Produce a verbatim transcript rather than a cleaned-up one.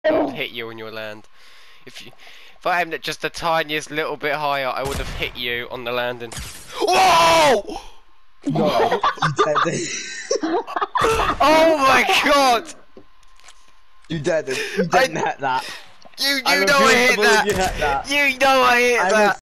I would hit you on your land. If you, if I aimed it just the tiniest little bit higher, I would have hit you on the landing. Whoa! No, you dead. Oh my god! You dead. You didn't hit that. You, you I know I refuse to hit believe that. you hit that. You know I hit I that.